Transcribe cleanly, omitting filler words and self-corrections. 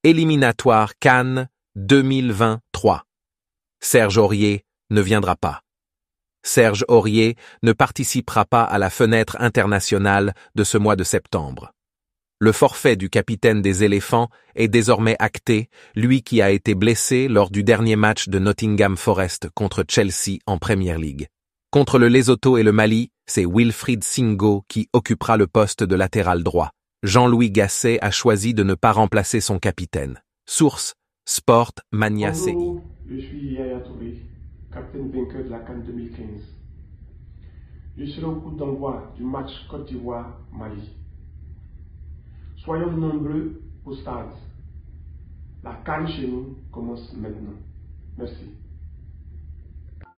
Éliminatoire CAN 2023. Serge Aurier ne viendra pas. Serge Aurier ne participera pas à la fenêtre internationale de ce mois de septembre. Le forfait du capitaine des éléphants est désormais acté, lui qui a été blessé lors du dernier match de Nottingham Forest contre Chelsea en Premier League. Contre le Lesotho et le Mali, c'est Wilfried Singo qui occupera le poste de latéral droit. Jean-Louis Gasset a choisi de ne pas remplacer son capitaine. Source, Sport Mania CI. Bonjour, je suis Yaya Touré, capitaine vainqueur de la CAN 2015. Je serai au coup d'envoi du match Côte d'Ivoire-Mali. Soyons nombreux au stade. La CAN chez nous commence maintenant. Merci.